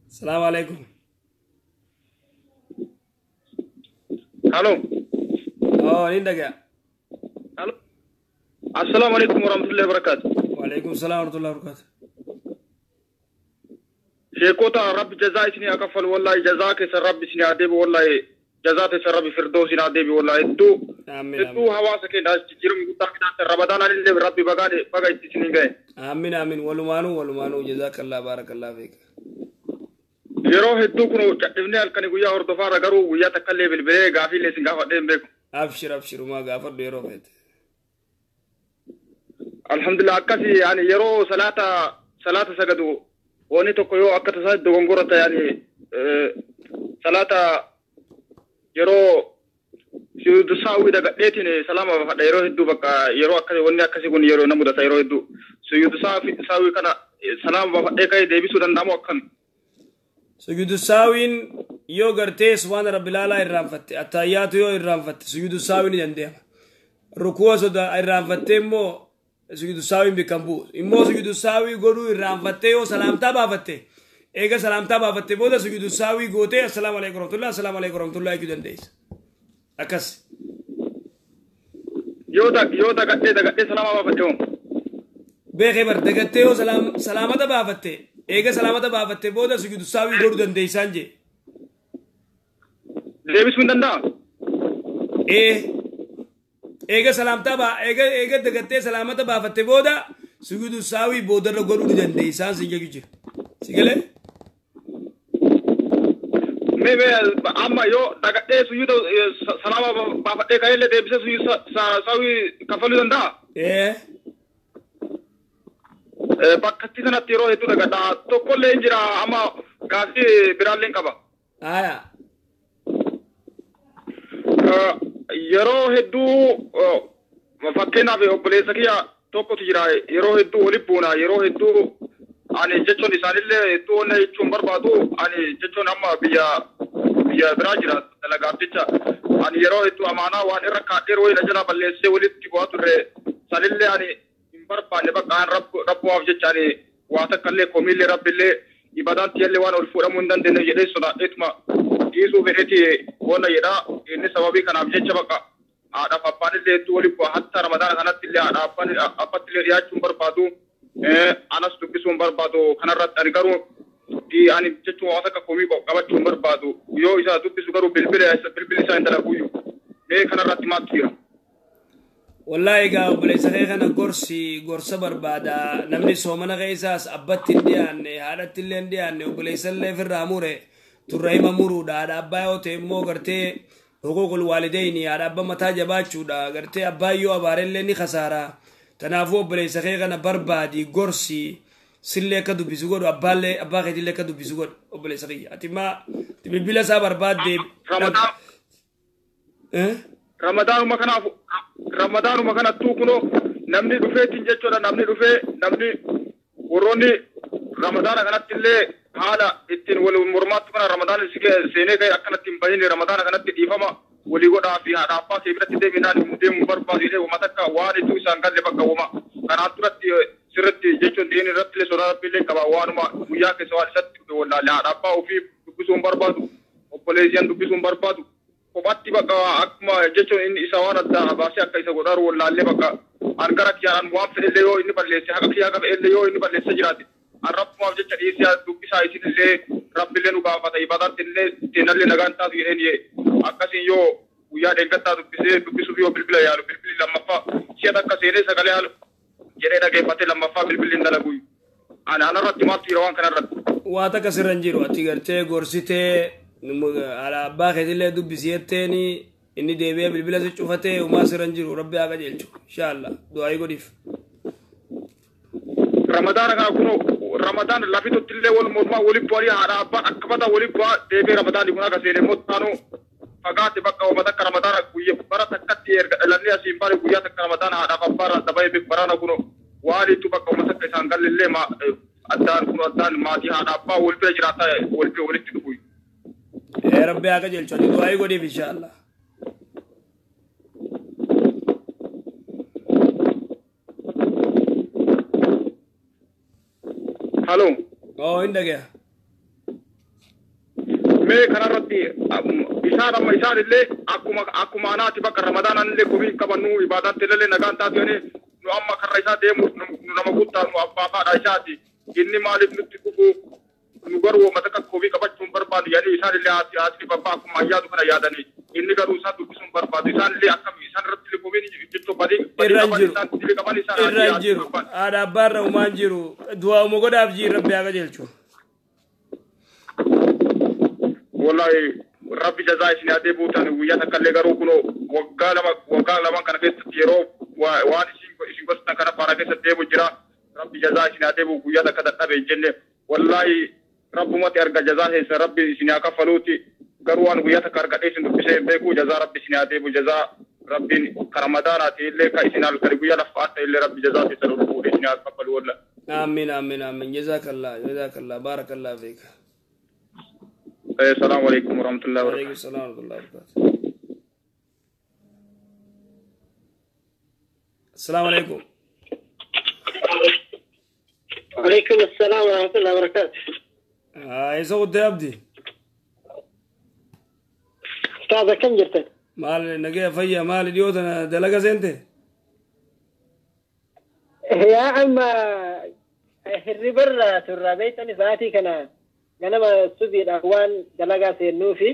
السلام عليكم. الو. عندك يا. الو. السلام عليكم ورحمه الله وبركاته. وعليكم السلام ورحمة الله وبركاته. شيكوتا رب جزاك سني اكفل والله جزاك سر رب سني ادب والله جزاك سر رب فردوس سني ادب والله ادو آمين ادو آمين. حواسك ناس جيرم تاكدا رمضان اللي ربي بغا سني غاي آمين آمين. ولمانو جزاك الله بارك الله فيك. يرو هدو كنو ابن الكن غيا هردفار غرو غيا تكلي بالبي غافي لي سنغا فدين بكم أبشر ما غافر ديرو فيت. الحمد لله اكسي يعني يرو صلاه سجدوا وني تو كيو اكتا سد غونغورتا يعني صلاه يرو سيود ساوي daga detine salama ba fada yero hiddu baka yero akase wonni akase gon yero namuda ta yero hiddu suyud sawi kana salama ba fada kay de bisu dan damo kan سجود الساوين يو غرتي سبحان رب العلا الرافت التحيات يو الرافت سجود الساوين يندم ركوع سودا الرافت مو سجود الساوين بكمبو إمو سجود الساوي غرو الرافت يو سلام تابا فت إيجا سلام تابا فت بودا سجود الساوي غوتي السلام عليكم ورحمة الله السلام عليكم ورحمة الله كده نديس أكس daga de salama ba fada بخبر دقتي يو سلامة تابا فت إيجا سلامة تابا فت بودا سجود الساوي غرو دنديس أنجي de bisu danda eega salaamtaa baa eega dagattee salaamata baafatte booda sujuudu saawii boodarra godhuu ni dandeessaan si jechuu jira si galee me amma yo daga de suyud salama ba fada kay le de bisu suyud sawi kafalu danda bakkatti sanatti yeroo hedduu dagadha tokkollee hin jira amma gaafii biraallee qaba aya yeroo hedduu fakkeenyaaf obboleessa kiyya tokkotu jira yeroo hedduu waliin buuna yeroo hedduu ani jechuun isaanillee hedduu onna jechuun barbaadu ani jechuun amma biyya biraa jira dalagaaf jecha ani yeroo hedduu amaanaa waan irra kaadheer wayina jala balleessee walitti bu'aa turre sanillee ani hin barbaanne bakka an rabbuwaaf jecha ani waa takkallee komiillee rabbillee ibadaan tiyallee waan ol fuudhamuu hin dandeenye jedhee sodaadheetuma dhiisuu fedheeti wonna jedha inni sababii kanaaf jecha bakka haadhaaf abbaan illee hedduu waliin bu'a hatta ramadaana kanatti illee haadha abbatti illee dhiyaachuun barbaadu anas dubbisuun barbaadu kanarratti ani garuu ani jechuun waan akka komii qabachuun barbaadu yoo isa dubbisu garuu bilbila isaa hin dalaguuyyu mee kanarratti maal jira wallahi egaa obboleessa kee kana gorsa barbaada namni soomana keessaas abbatti hin dhiyaanne haadhatti illee hin dhiyaanne obboleessa illee ofirraa mure turrahima muruudha haadha abbaa yoo ta'e immoo gartee huquuqul waalidayni haadha abbaa mataa jabaachuudha gartee abbaa yoo abaarellee ni khasaara kanaafuu obboleessa kee kana barbaadi gorsi sillee akka dubbisu godhu abbaa keetillee akka dubbisu godhu obboleessa kiyya ati maa bilbila isaa barbaadde ramadaanuma kanattuu kunoo namni dhufeetiin jechuudha namni warroonni ramadaana kanatti illee haala ittiin wal mormaatti kana ramadaana seenee ka'e akkanatti hin bahin ramadaana kanatti dhiifama walii godhaa fi haadha abbaa kee biratti deeminaan deemuu barbaadu jedhee wama takka waan itti isaan galle bakka wama kanaan duratti sirritti jechuun diin irratti illee sodaa rabbii illee qaba waanuma guyyaa keessa waan isatti wallaalee haadha abbaa ofii dubbisuun barbaadu obboleessiyan dubbisuun barbaadu kophaatti bakka akkuma jechuun inni isa waan adda baasee akka isa godhaaru wallaallee bakka an gara kiyyaan waan fedhellee yoo inni balleesse haqa kiyyaa qabe illee yoo inni balleesse jiraate an rabbumaaf jecha dhiisiyaa dubbisaa isinillee rabbillee nu gaafata ibadaatti illee ittiinallee nagaan taatu jedheen akkasiin yoo guyyaa deeggattaa dubbisuuf yoo bilbila yaalu bilbilli lammaffaa si'a takka seenee sagalee yaalu jedhee dhageeffatee lammaffaa bilbilli hin dalaguuyyu ani anarratti maaltu jira waan kanarratti waa takka sirra hin jiru ati gartee gorsitee abbaa keetillee dubbisi jetteeni inni deebi'ee bilbila si cufatee umaa sirra hin jiru rabbi haa qajeelchu inshaallah du'aayii godhiif ramadaana kana kunoo ramadaan lafitutti illee wal mormaa waliin bu'anii haadha abbaan akka bata waliin bu'aa deebi'ee ramadaanni kun akka seenee immoo taanuu fagaate bakka uummata akka ramadaana guyyaa bara takkatti erga dhalannee asiin bare guyyaa takka ramadaana haadhaaf abbaarra dabalee barana kunoo waaliitu bakka uummata akka isaan gallillee addaan maatii haadha abbaa wal bira jiraata wal bira walitti dhufu. Rabbi haa qajeelchu ati du'aayii godhiif inshaallah. Halo. Hin dhagaya. mee kanarratti isaan amma isaan illee akkuma anaati bakka ramadaan illee komii qabannu ibaadaatti illee nagaan taatu jedhanii nu amma karra isaa deemu nu nama guddaa nu abbaa faadha isaati inni maaliif nutti dhufu nu garuu mata komii qabachuun barbaadu jedhanii isaan illee haati babbaa akkuma ayyaatu kana yaadanii inni garuu isaan dubbisuun barbaadu isaan illee akkam isaan irratti komii jechuun badii qaban irraan jiru haadha abbaarra umaan jiru du'aa uuma godhaaf jii rabbi haa qajeelchu. wallahi rabbi jazaa isin adee buutan guyyaa takka illee garuu kunoo waggaa lama kana keessatti yeroo waan isin gosa kana faana keessatti deemu jira rabbi jazaa isin adee buu guyyaa takka dadhabe jenne wallahi rabbumatti arga jazaa keessa rabbi isin haa kaffaluuti garuu waan guyyaa takka argadhee isin dubbisee hin beeku jazaa rabbi isin adee buu jazaa rabbiin karamadaanaati illee ka isin halkani guyyaa laffaata illee rabbi jazaa keessa nu fuudhe isin haa kaffalu walla. Amiin amiin amiin jazakallah baarakallah feeka. السلام عليكم ورحمة الله وبركاته. وعليكم السلام ورحمة الله وبركاته. السلام عليكم. وعليكم السلام ورحمة الله وبركاته. يسوي يا أبدي. أستاذ كم جرتك؟ مال نجيا فيا مال اليوم دلقة زينته. يا عم الربر ترى بيتني ذاتي كنا ganama subiidhaan waan dalagaa seennuufi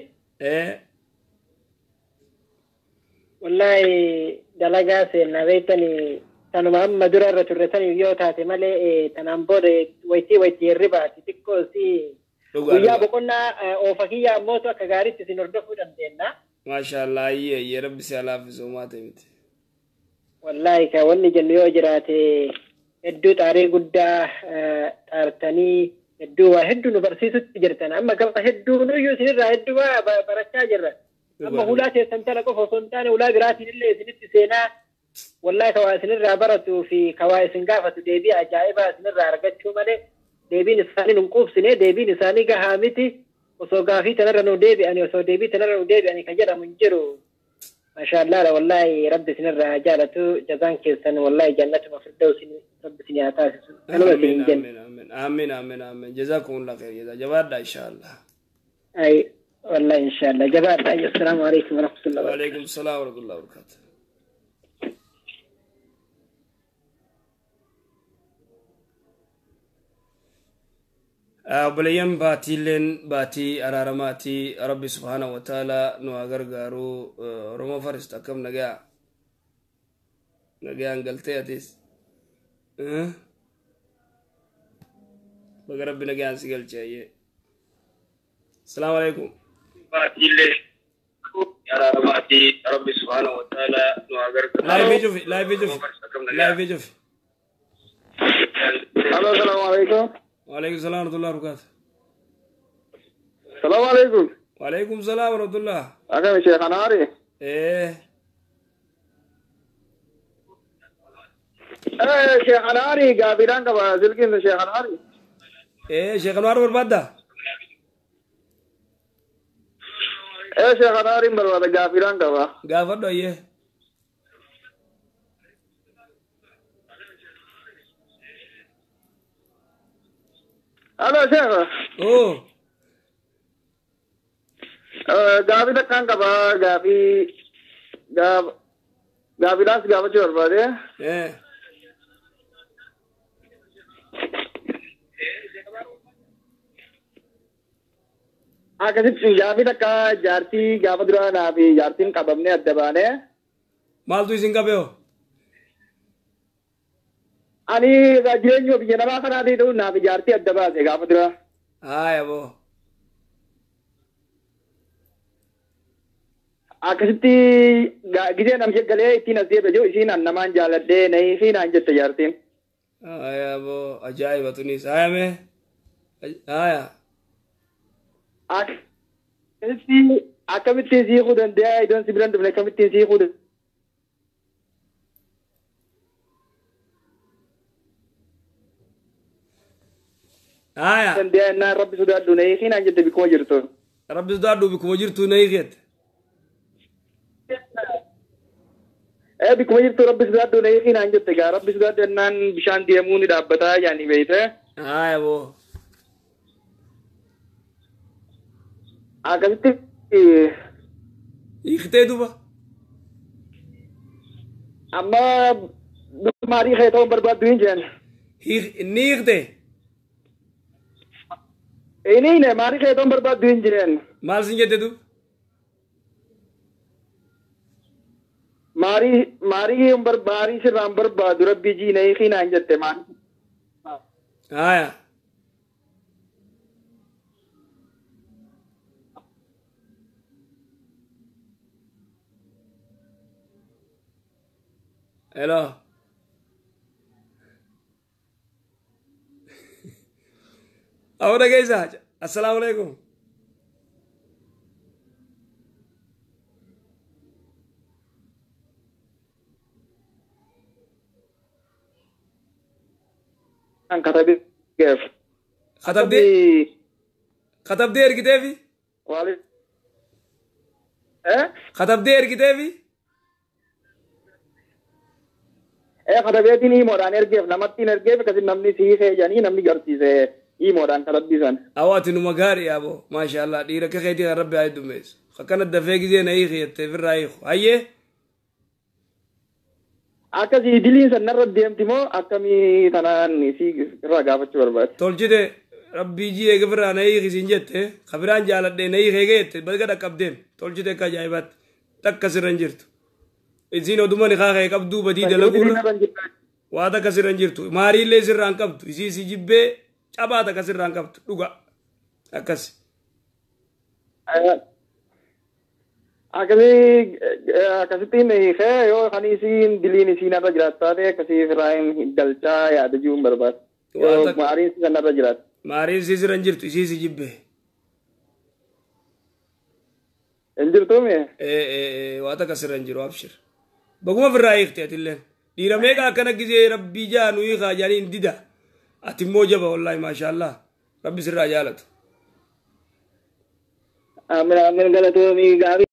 wallahi dalagaa seenna beektanii tanuma amma dura irra turre tanii yoo taate malee tanaan booda waytii hirribaati xiqqoo si guyyaa boqonnaa oofa kiyyaa ammootu akka gaariitti isin hordofuu dandeenya. Maashaallah ayyee rabbi si alaafisu maate miti. Wallahi ka wanni jennu yoo jiraate hedduu xaarii guddaa xaartanii hedduu waa hedduu nu barsiisutti jirtan amma gaba hedduu nuyyuu isinirraa hedduu barachaa jirra amma hulaa keessan tala qofa osoo hin taane hulaa biraatiin illee isinitti seenaa wallahi kawaa isinirraa baratuu fi kawaa isin gaafatu deebii ajaa'ibaa isinirraa argachuu malee deebiin isaanii nun quubsine deebiin isaanii gahaa miti osoo gaafii tanarra nu deebi'ani osoo deebii tanarra nu deebi'ani kan jedhamu hin jiru maashaallah wallahi rabbi isinirraa jaalatu jazaan keessan wallahi jannatuma firdawsi rabbi isin haa taasisu آمين آمين آمين جزاكم الله خير جزاك جبار إن شاء الله. أي والله إن شاء الله جبار. السلام عليكم ورحمة الله وبركاته. وعليكم السلام ورحمة الله وبركاته. بليم باتيلن باتي أرارماتي ربي سبحانه وتعالى نوغر غارو روما فرست أكم نجا أنقلتي أتيس بقى ربنا جان سجل جاي. السلام عليكم. يا ربي سبحانه وتعالى لا فيديو في. السلام عليكم. وعليكم السلام ورحمة الله وبركاته. السلام عليكم. وعليكم السلام ورحمة الله. أكمل شيخ أناري. شيخ أناري قابلان كبا زلكين شيخ أناري. شيخ أنوار بربادة. شيخ أناري بربادة قابلان كبا. قافدو إيه. هذا شيخ. قابلة كان كبا قابلان سقابة بربادة. akkasitti gaafi takka jaartii gaafa duraa naa fi jaartiin qabamnee adda baane. Maaltu isin qabeo? Ani jireenya biyya namaa kanaatii ta'u naa fi jaartii adda baase gaafa duraa. Haaya boo. Akkasitti gisee namshee galee ittiin as deebi'e jiru isiin namaan jaaladhee na'ii fi naan jette jaartiin. Haaya boo ajaa'iba tunis haaya mee? Haaya. Akkamittiin siikuu danda'a idoon si biran dhufne akkamittiin siikuu danda'a. Danda'a innaan rabbi sodaadhu na hiikiin aan jette bikkuma jirtu. Rabbi sodaadhu bikkuma jirtu na hiikeette. Bikkuma jirtu rabbi sodaadhu na hiikiin aan jette gaa rabbi sodaadhu innaan bishaan deemuu ni dhaabbataa yaani beeyte. Haaya boo. akkasitti hiiktee duba amma maarii kee ta'uu barbaaddu hin jeen inni hiiktee iniine maarii kee ta'uu barbaaddu hin jeen maal sin jette duba maarii sirraan barbaadu rabbii jiina hiikinaan jette maan haya hello ahora keessa assalaamu alaikum an katabeef katabdee ergiteefi wali katabdee ergiteefi katabeetiin hiimoodhaan ergeef namattiin ergeef akkasi namni siikee jedhanii namni garsiise hiimoodhaan kadhabbisan awwaati numa gaarii yaaboo maashaallah dhiira akka keetii kan rabbi haa heddummeessu akkana dafee gizee na hiiki jettee firraa hiiku hayyee akkasii diliin san narra deemti moo akkamii tanaan si irraa gaafachuu barbaade tolchite rabbii jii eega firraa na hiiki siin jette kabiraan jaaladhee na hiiki eega jette balga dhaqqabdeem tolchite akka ajaa'ibaatti takka sirra hin jirtu isiin oduma ni kaakee qabduu badii dalagurra waa takka sirra hin jirtu maariillee sirraan qabdu isii si jibbee cabaa takka sirraan qabdu dhuga akkas akkasittiin hiikee yoo kan isiin diliin isiin irra jiraatu taate akkasii firaan galchaa yaada jiruun barbaada yoo maariin si irra jiraatu maariin si sirra hin jirtu isii si jibbee hin jirtuumi waa takka sirra hin jiru abshir baguma firraa hiikte atilleen dhiira meeqa akkana gizee rabbii jaa nu hiikaa jaaniin dida ati immoo jaba wallaahi maashaallah rabbi sirraa jaalatu amin galatoomi gaarii